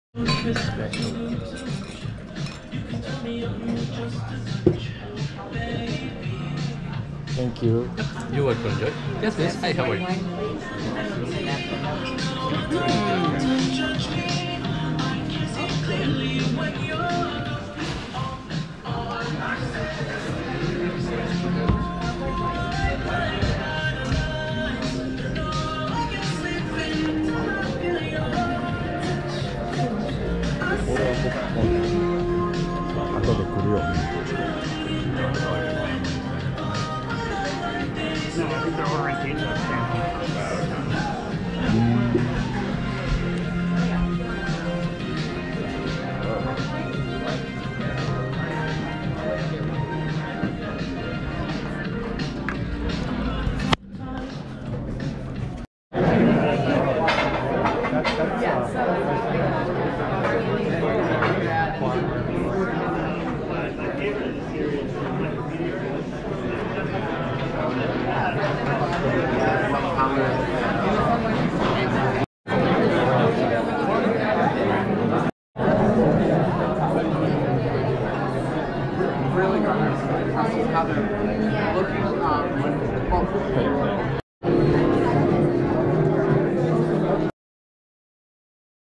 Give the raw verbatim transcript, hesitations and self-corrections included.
Thank you. You want to enjoy? Yes, please. Hi, how are you? No, I think they're ordering pizza. Really got how they're looking um, well,